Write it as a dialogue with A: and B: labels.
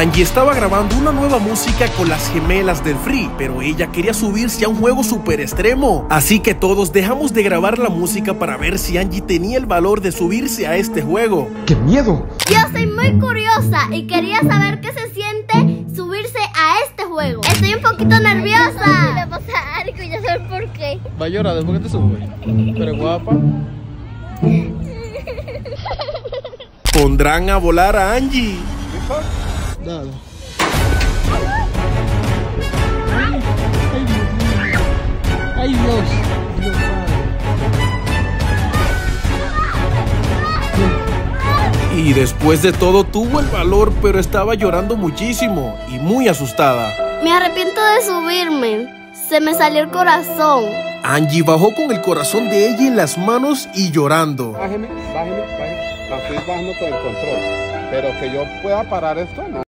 A: Angie estaba grabando una nueva música con las gemelas del Free, pero ella quería subirse a un juego súper extremo. Así que todos dejamos de grabar la música para ver si Angie tenía el valor de subirse a este juego.
B: ¡Qué miedo!
C: Yo soy muy curiosa y quería saber qué se siente subirse a este juego. Estoy un poquito nerviosa.
D: Le pasa algo y ya saben por qué.
E: Va a llorar después que te subes. Pero guapa.
A: Pondrán a volar a Angie.
E: Dale. Ay, Dios. Dios padre.
A: Y después de todo tuvo el valor, pero estaba llorando muchísimo y muy asustada.
C: Me arrepiento de subirme. Se me salió el corazón.
A: Angie bajó con el corazón de ella en las manos y llorando.
F: Bájeme. La estoy bajando con el control. Pero que yo pueda parar esto, no.